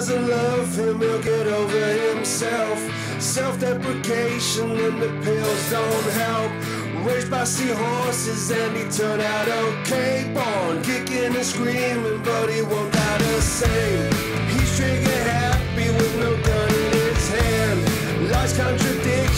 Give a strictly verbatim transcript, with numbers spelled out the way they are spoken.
doesn't love him, he'll get over himself. Self-deprecation and the pills don't help. Raised by seahorses and he turned out okay. Born kicking and screaming, but he won't die the same. He's trigger happy with no gun in his hand. Life's contradiction.